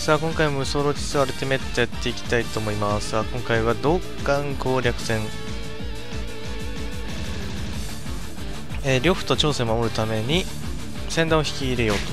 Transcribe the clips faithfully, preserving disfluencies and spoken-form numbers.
さあ今回も無双ロティスアルティメットやっていきたいと思います。さあ今回は同感攻略戦、えー、呂布と長生を守るために戦団を引き入れよう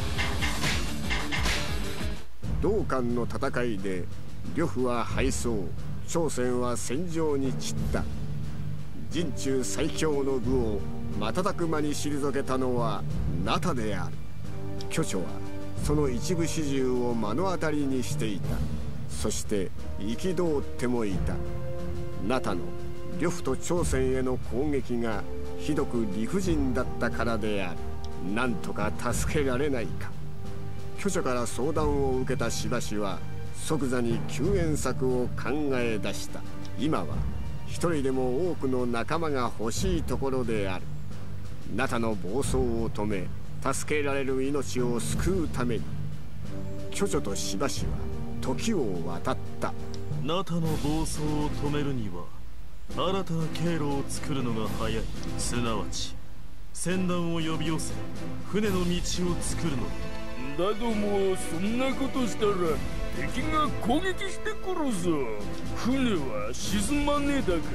と。同感の戦いで呂布は敗走、長生は戦場に散った。陣中最強の部を瞬く間に退けたのはナタである。巨著はその一部始終を目の当たりにしていた。そして憤ってもいた。ナタの呂布と長生への攻撃がひどく理不尽だったからである。なんとか助けられないか。巨著から相談を受けたしばしは即座に救援策を考え出した。今は一人でも多くの仲間が欲しいところである。ナタの暴走を止め助けられる命を救うために巨著としばしは時を渡った。 ナタの暴走を止めるには新たな経路を作るのが早い。すなわち船団を呼び寄せ船の道を作るのだ。 だどもそんなことしたら敵が攻撃してくるぞ。船は沈まねえだか。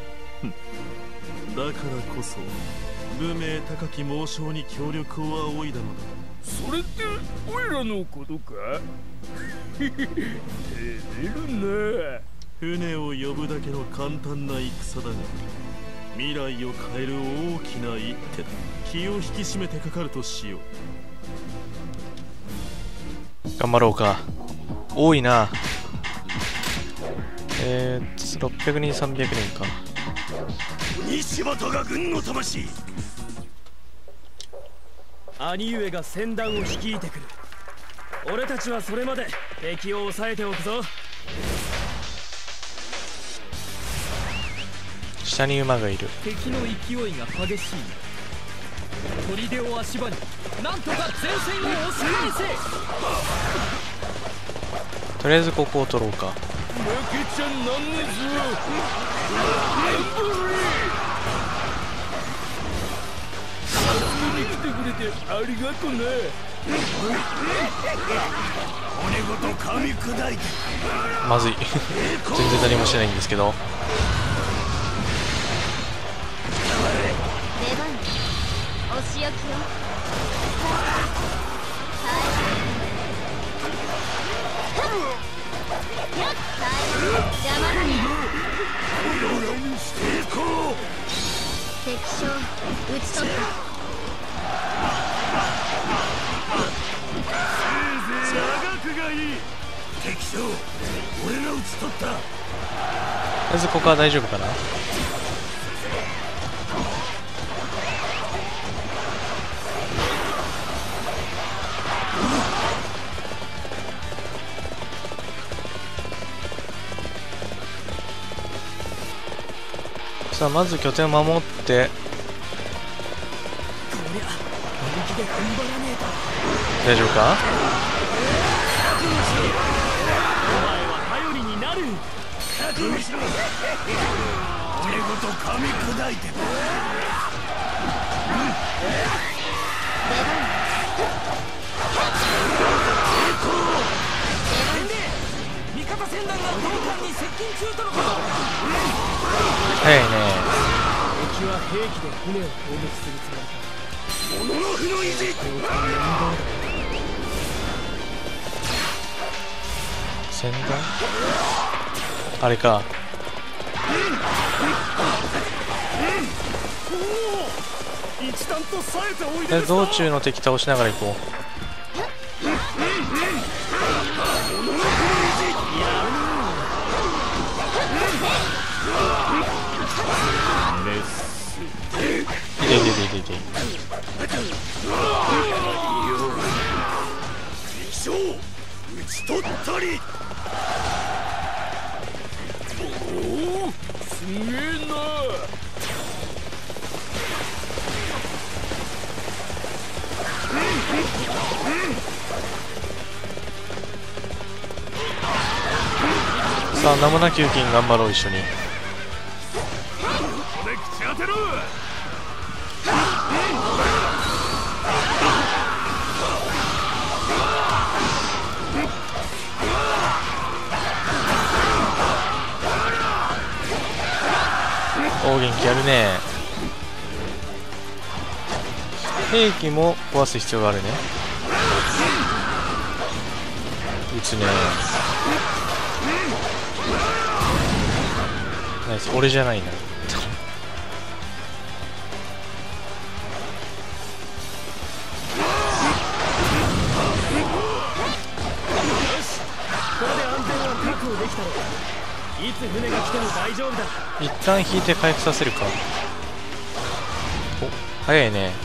だからこそ無名高き猛将に協力を仰いだのだ。 それってオイラのことか。照れるな。 船を呼ぶだけの簡単な戦だが未来を変える大きな一手だ。気を引き締めてかかるとしよう。頑張ろうか。多いな。えー、ろっぴゃくにんさんびゃくにんか。 西本が軍の魂。 兄上が船団を率いてくる。俺たちはそれまで敵を抑えておくぞ。 下に馬がいる。 敵の勢いが激しい。砦を足場になんとか前線を押し返せ。 とりあえずここを取ろうか。 負けちゃなんねえぞ。遊びに来てくれてありがとね。 骨ごと噛み砕いて。 まずい全然何もしてないんですけど。 出番お仕置きよ。邪魔だね。敵将討ち取った。 長くがいい。敵将俺が討ち取った。 とりあえずここは大丈夫かな。さあまず拠点を守って。大丈夫か。 お前は頼りになる。 覚悟しろ。骨ごと噛み砕いて。 味方船団が同艦に接近中とのこと。 早いね。 敵は兵器で船を攻撃するつもりか。 モノノフの意地。 船団あれか。 一段と冴えておいで。 道中の敵倒しながら行こう。いていていていて。 敵将討ち取ったり。 おおすげえな。 さあ名もなき勇気に頑張ろう。一緒に。 ここで口当てろ。 やるね。兵器も壊す必要があるね。撃つね。ナイス。俺じゃないな。 いつ船が来ても大丈夫だ。 一旦引いて回復させるか。お、早いね。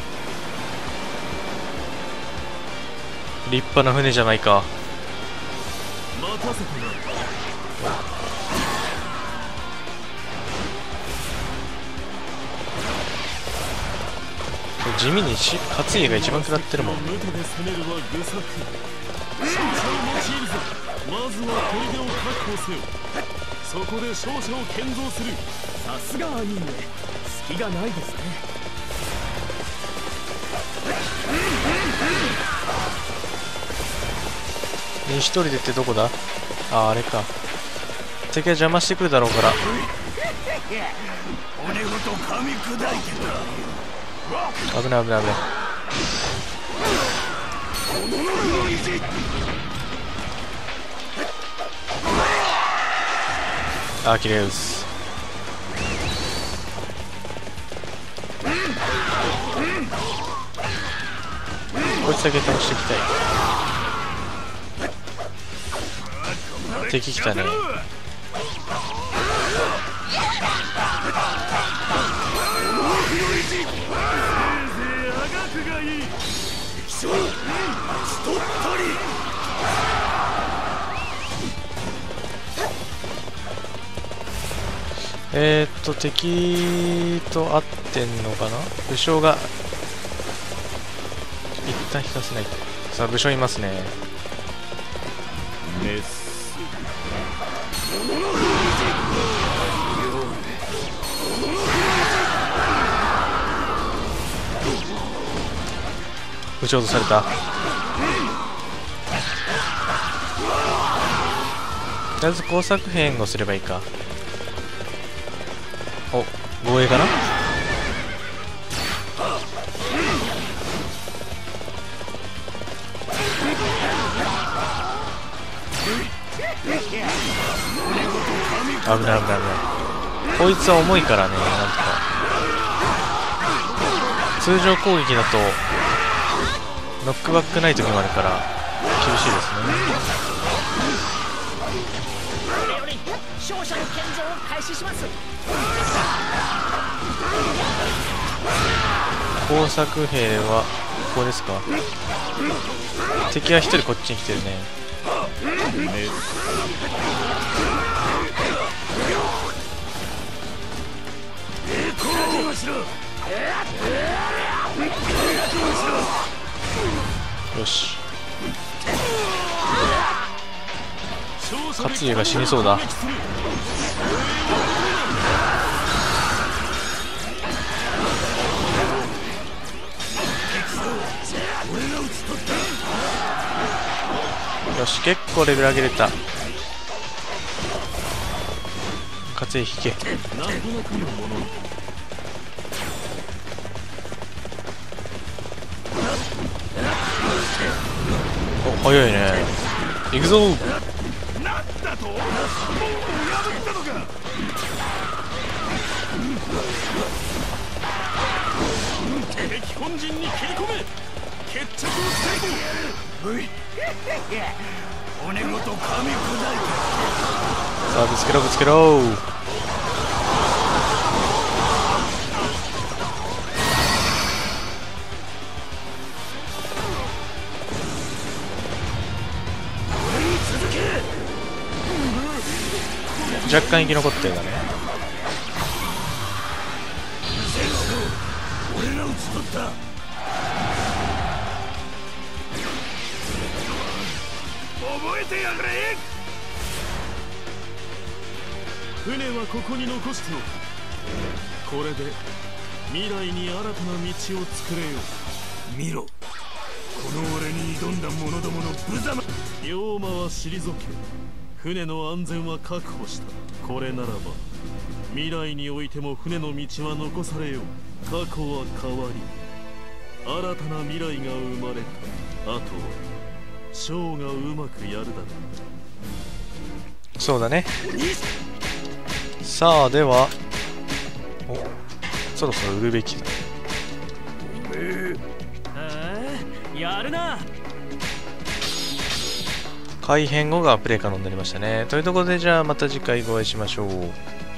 立派な船じゃないか。 任せてな。 地味にし勝家が一番食らってるもん。 無手で攻めるは愚策。勝者を用いるぞ。まずは砦を確保せよ。そこで勝者を建造する。 さすが兄上、隙がないですね。 一人でってどこだ。あ、あれか。敵は邪魔してくるだろうから。 骨ごと噛み砕いて危ない危ない危ない。アキレウス。こいつだけ倒していきたい。敵来たね。えーっと敵と合ってんのかな。武将が一旦引かせない。さあ武将いますね。 メス撃ち落とされた。とりあえず工作兵援護すればいいか。お、護衛かな。危ない危ない危ない。こいつは重いからね。なんとか通常攻撃だとノックバックない時もあるから厳しいですね。 これより勝者の建造を開始します。 工作兵はここですか。敵は一人こっちに来てるね。よし。勝家が死にそうだ。よし、結構レベル上げれた。勝家引け。お、早いね。行くぞ。 なんだと？もう破ったのか？ 敵本陣に切り込め。決着をつける。 おい、骨ごと噛み砕いて。 さあぶつけろぶつけろ。若干生き残ってるんだね。 俺が討ち取った。覚えてやがれ。 船はここに残しておく。これで未来に新たな道を作れよう。 見ろ、この俺に挑んだ者どもの無様。 龍馬は退け、船の安全は確保した。これならば未来においても船の道は残されよう。過去は変わり新たな未来が生まれた。あとはショーがうまくやるだろう。そうだね。さあでは、お、そろそろ売るべきだ。 やるな。 改編後がプレイ可能になりましたね。というところで、じゃあまた次回お会いしましょう。